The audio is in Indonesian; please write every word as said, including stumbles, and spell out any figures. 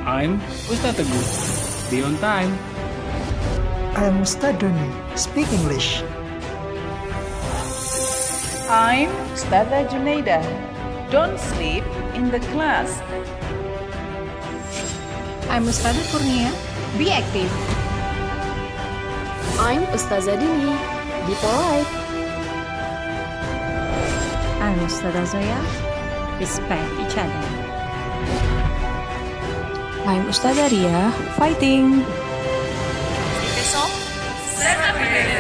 I'm Ustadz Teguh. Be on time. I'm Ustadz Doni. Speak English. I'm Ustadzah Junaida. Don't sleep in the class. I'm Ustadzah Kurnia. Be active. I'm Ustazah Dini. Be polite. I'm Ustadzah Zoya. Respect each other. I'm Ustazah Ria. Fighting. Besok, saya